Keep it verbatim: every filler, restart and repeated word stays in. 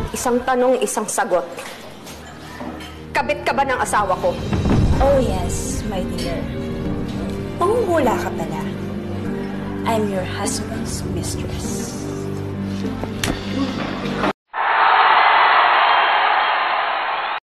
Isang tanong, isang sagot. Kabit ka ba ng asawa ko? Oh yes, my dear. Pangungula ka pala. I'm your husband's mistress.